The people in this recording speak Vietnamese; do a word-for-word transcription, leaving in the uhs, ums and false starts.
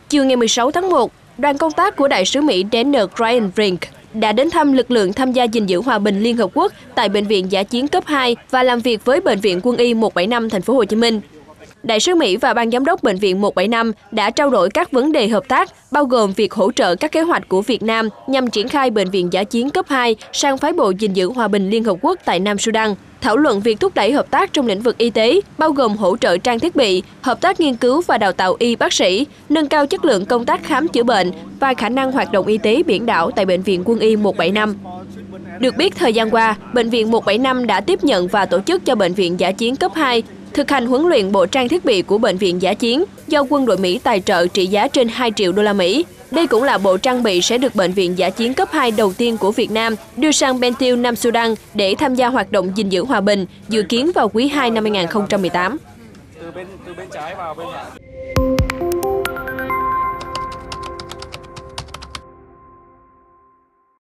Chiều ngày mười sáu tháng một, đoàn công tác của Đại sứ Mỹ Daniel Ryan Brink đã đến thăm lực lượng tham gia gìn giữ hòa bình Liên Hợp Quốc tại Bệnh viện Dã chiến cấp hai và làm việc với Bệnh viện Quân y một bảy năm Thành phố Hồ Chí Minh. Đại sứ Mỹ và Ban giám đốc Bệnh viện một bảy năm đã trao đổi các vấn đề hợp tác, bao gồm việc hỗ trợ các kế hoạch của Việt Nam nhằm triển khai Bệnh viện Dã chiến cấp hai sang phái bộ gìn giữ hòa bình Liên Hợp Quốc tại Nam Sudan, thảo luận việc thúc đẩy hợp tác trong lĩnh vực y tế, bao gồm hỗ trợ trang thiết bị, hợp tác nghiên cứu và đào tạo y bác sĩ, nâng cao chất lượng công tác khám chữa bệnh và khả năng hoạt động y tế biển đảo tại Bệnh viện Quân y một bảy năm. Được biết, thời gian qua, Bệnh viện một bảy năm đã tiếp nhận và tổ chức cho Bệnh viện Dã chiến cấp hai thực hành huấn luyện bộ trang thiết bị của Bệnh viện Dã chiến do quân đội Mỹ tài trợ trị giá trên hai triệu đô la Mỹ. Đây cũng là bộ trang bị sẽ được Bệnh viện Dã chiến cấp hai đầu tiên của Việt Nam đưa sang Bentiu, Nam Sudan để tham gia hoạt động gìn giữ hòa bình, dự kiến vào quý hai năm hai nghìn không trăm mười tám. Từ bên, từ bên trái vào bên phải.